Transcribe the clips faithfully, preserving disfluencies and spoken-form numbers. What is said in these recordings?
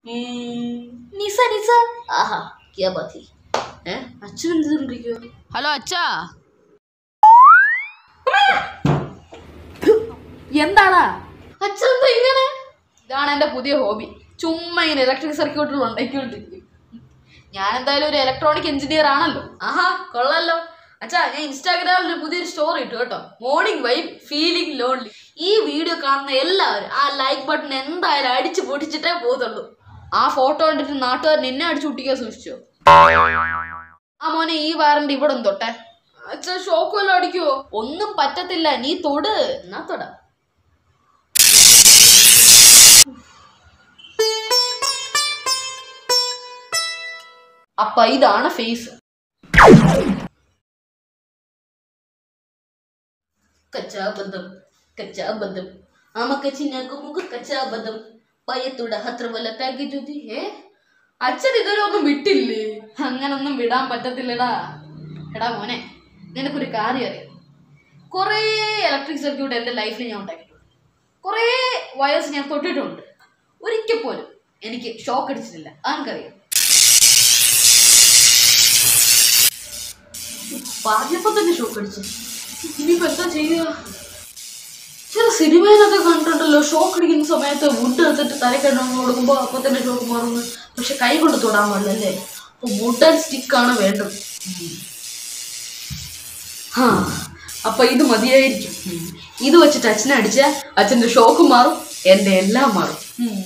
നിസ നിസ ആഹാ ക്യാ ബാത് ഹി ഏ അച്ഛൻ എന്തിരിക്കുക? ഹലോ അച്ഛാ. എന്താടാ അച്ഛൻ എന്താ ഇങ്ങനെ? ഇതാണ് എൻ്റെ പുതിയ ഹോബി. ചുമ്മാ ഇങ്ങനെ ഇലക്ട്രിക് സർക്യൂട്ടുകൾ ഉണ്ടാക്കിക്കൊണ്ടിരിക്കും. ഞാൻ എന്തായാലും ഒരു ഇലക്ട്രോണിക് എഞ്ചിനീയർ ആണല്ലോ. ആഹാ കൊള്ളാലോ. അച്ഛാ ഞാൻ ഇൻസ്റ്റാഗ്രാമിൽ പുതിയൊരു സ്റ്റോറി ഇട്ടു കേട്ടോ. Morning vibe feeling lonely. ഈ വീഡിയോ കാണുന്ന എല്ലാവരും ആ ലൈക്ക് ബട്ടൺ എന്തായാലും അടിച്ചു പൊട്ടിച്ചിട്ടേ പോകത്തുള്ളൂ. ആ ഫോട്ടോ കണ്ടിട്ട് നാട്ടുകാർ നിന്നെ അടിച്ചു പൊട്ടിക്കാൻ സൂക്ഷിച്ചോ. ആ മോനെ ഈ വാറണ്ടി ഇവിടെ ഒന്ന് തൊട്ടെ. അച്ഛൻ ഷോക്ക് വല്ലതും അടിക്കുവോ? ഒന്നും പറ്റത്തില്ല, നീ തൊട്. എന്നാ തൊട. അപ്പൊ ഇതാണ് ഫേസ്. കച്ചാബദ്ധം കച്ചാബദ്ധം ആമക്ക ചിന്നക്ക് മുഖ കച്ചാബദ്ധം പയ്യത്തൂട ഹത്ര വല്ല തേക്ക് ജ്യോതി. ഏ അച്ഛൻ ഇതുവരെ ഒന്നും വിട്ടില്ലേ? അങ്ങനൊന്നും വിടാൻ പറ്റത്തില്ലടാ. എടാ മോനെ, നിനക്കൊരു കാര്യം അറിയാം. കുറേ ഇലക്ട്രിക് സർക്യൂട്ട് എൻ്റെ ലൈഫിൽ ഞാൻ ഉണ്ടാക്കിയിട്ടുണ്ട്. കുറേ വയേഴ്സ് ഞാൻ തൊട്ടിട്ടുണ്ട്. ഒരിക്കൽ പോലും എനിക്ക് ഷോക്ക് അടിച്ചിട്ടില്ല. ആർക്കറിയാം? പറഞ്ഞപ്പോ തന്നെ ഷോക്ക് അടിച്ചു. ഇനിയിപ്പോ എന്താ ചെയ്യുക? ചില സിനിമയിലൊക്കെ കണ്ടിട്ടുണ്ടല്ലോ, ഷോക്ക് അടിക്കുന്ന സമയത്ത് വുഡ് എടുത്തിട്ട് തലക്കെണ്ണ കൊടുക്കുമ്പോൾ അപ്പൊ തന്നെ ഷോക്ക് മാറുന്നു. പക്ഷെ കൈ കൊണ്ട് തൊടാൻ പാടില്ലല്ലേ. അപ്പൊ വുഡ് ആൻഡ് സ്റ്റിക്കാണ് വേണ്ടത്. ആ അപ്പൊ ഇത് മതിയായിരിക്കും. ഇത് വെച്ചിട്ട് അച്ഛനെ അടിച്ച അച്ഛൻ്റെ ഷോക്ക് മാറും, എൻ്റെ എല്ലാം മാറും.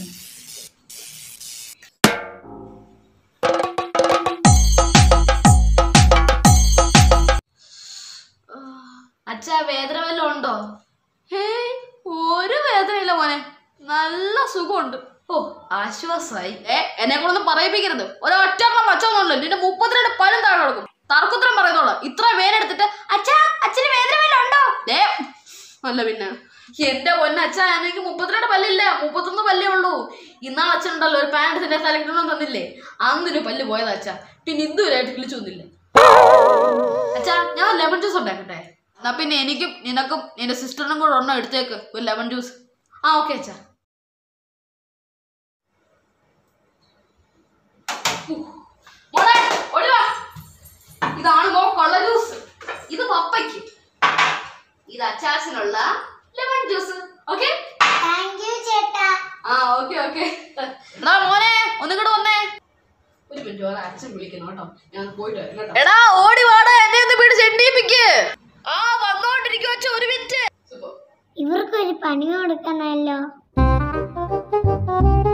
അച്ഛാ വേദന വല്ലതും ഉണ്ടോ? ഹേയ് ഒരു വേദനയില്ല മോനെ, നല്ല സുഖമുണ്ട്. ഓ ആശ്വാസമായി. ഏ എന്നെ കൊണ്ടൊന്നും പറയിപ്പിക്കരുത്. ഒരൊറ്റ വച്ചോന്നല്ലോ നിന്റെ മുപ്പത്തിരണ്ട് പഴം താഴെ കൊടുക്കും. തർക്കുത്തരം പറയുന്നോളൂ. ഇത്ര വേദന എടുത്തിട്ട് അച്ഛാ അച്ഛന് വേദന വല്ലതും ഉണ്ടോ? ഏ അല്ല പിന്നെ എന്റെ പൊന്ന അച്ഛാ, എനിക്ക് മുപ്പത്തിരണ്ട് പല്ലില്ല, മുപ്പത്തൊന്ന് പല്ലേ ഉള്ളൂ. ഇന്നാൾ അച്ഛൻ ഉണ്ടല്ലോ ഒരു പാൻറ് തന്നെ തലക്കിട്ടൊന്നും തന്നില്ലേ, അന്നൊരു പല്ല് പോയതാ അച്ഛാ. പിന്നെ ഇതുവരെയായിട്ട് കിളിച്ചു വന്നില്ല. അച്ഛാ ഞാൻ ലെമൺ ജ്യൂസ് ഉണ്ടാക്കട്ടെ? എന്നാ പിന്നെ എനിക്കും നിനക്കും നിന്റെ സിസ്റ്ററിനും കൂടെ ഒരെണ്ണം എടുത്തേക്ക്, ഒരു ലെമൺ ജ്യൂസ്. ആ ഓക്കെ അച്ഛാ. മോളെ ഒഴിവാ. ഇതാണ് മോക്കുള്ള ജ്യൂസ്. ഇത് പപ്പയ്ക്ക്, ഇത് അച്ചാച്ചനുള്ള ലെമൺ ജ്യൂസ്. ഓക്കെ ആ ഓക്കെ ഓക്കെ. എടാ മോനെ ഒന്നുകൂടെ വന്നേ. ഒരു മിനിറ്റ് വേറെ അച്ഛൻ വിളിക്കുന്നു കേട്ടോ, ഞാൻ പോയിട്ട് വരും കേട്ടോ. എടാ ഓടി വാടാ, എന്നെ ഒന്ന് പിടിച്ച് എണ്ണീപ്പിക്ക്. ആ വന്നോണ്ടിരിക്കും അച്ഛൻ, ഒരു മിനിറ്റ്. ഇവർക്കൊരു പണി കൊടുക്കണല്ലോ.